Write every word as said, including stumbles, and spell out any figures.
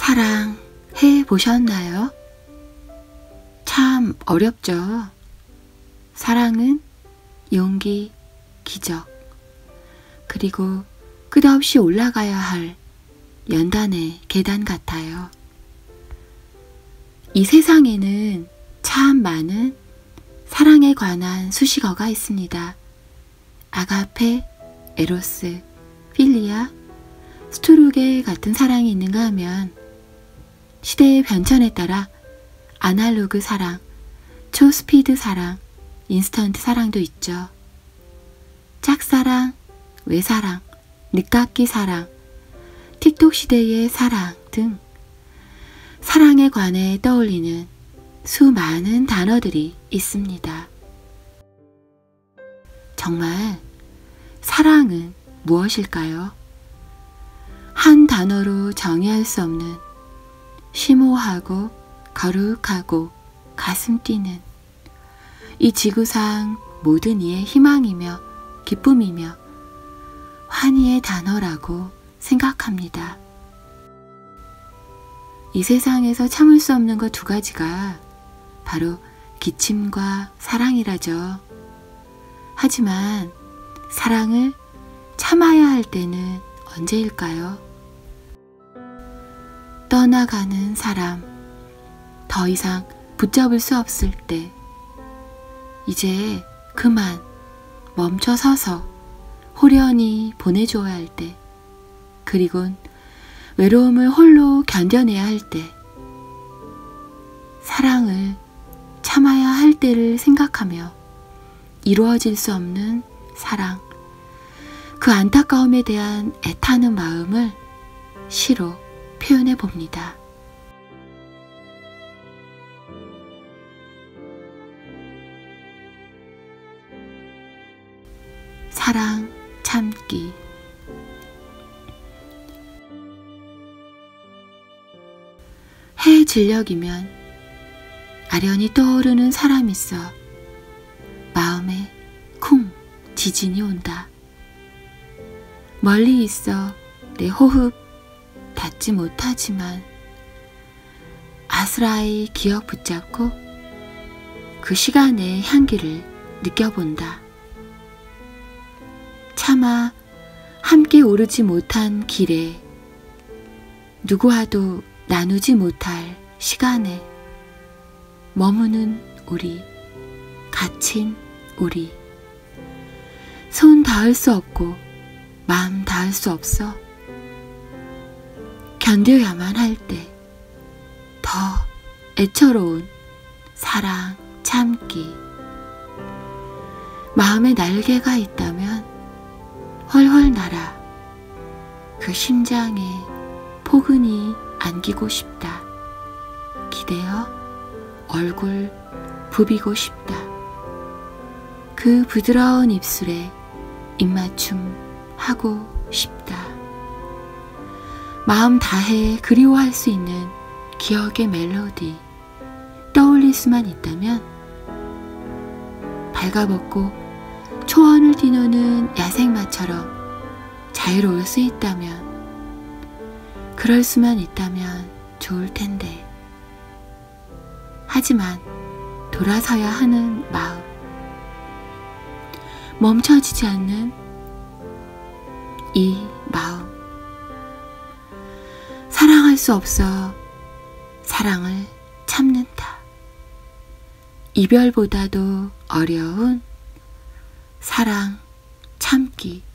사랑해 보셨나요? 참 어렵죠. 사랑은 용기, 기적, 그리고 끝없이 올라가야 할 연단의 계단 같아요. 이 세상에는 참 많은 사랑에 관한 수식어가 있습니다. 아가페, 에로스, 필리아, 스투르게 같은 사랑이 있는가 하면 시대의 변천에 따라 아날로그 사랑, 초스피드 사랑, 인스턴트 사랑도 있죠. 짝사랑, 외사랑, 늦깎이 사랑, 틱톡 시대의 사랑 등 사랑에 관해 떠올리는 수많은 단어들이 있습니다. 정말 사랑은 무엇일까요? 한 단어로 정의할 수 없는 심오하고 거룩하고 가슴 뛰는 이 지구상 모든 이의 희망이며 기쁨이며 환희의 단어라고 생각합니다. 이 세상에서 참을 수 없는 것 두 가지가 바로 기침과 사랑이라죠. 하지만 사랑을 참아야 할 때는 언제일까요? 떠나가는 사람, 더 이상 붙잡을 수 없을 때, 이제 그만 멈춰 서서 호련히 보내줘야 할 때, 그리곤 외로움을 홀로 견뎌내야 할 때, 사랑을 참아야 할 때를 생각하며 이루어질 수 없는 사랑, 그 안타까움에 대한 애타는 마음을 시로 표현해 봅니다. 사랑 참기. 해 진녘이면 아련히 떠오르는 사람 있어 마음에 쿵 지진이 온다. 멀리 있어 내 호흡 닿지 못하지만 아스라이 기억 붙잡고 그 시간의 향기를 느껴본다. 차마 함께 오르지 못한 길에, 누구와도 나누지 못할 시간에 머무는 우리, 갇힌 우리, 손 닿을 수 없고 마음 닿을 수 없어 견뎌야만 할 때 더 애처로운 사랑 참기. 마음에 날개가 있다면 훨훨 날아 그 심장에 포근히 안기고 싶다. 기대어 얼굴 부비고 싶다. 그 부드러운 입술에 입맞춤 하고 싶다. 마음 다해 그리워할 수 있는 기억의 멜로디 떠올릴 수만 있다면, 발가벗고 초원을 뛰노는 야생마처럼 자유로울 수 있다면, 그럴 수만 있다면 좋을 텐데. 하지만 돌아서야 하는 마음, 멈춰지지 않는 이 마음, 사랑할 수 없어 사랑을 참는다. 이별보다도 어려운 사랑 참기.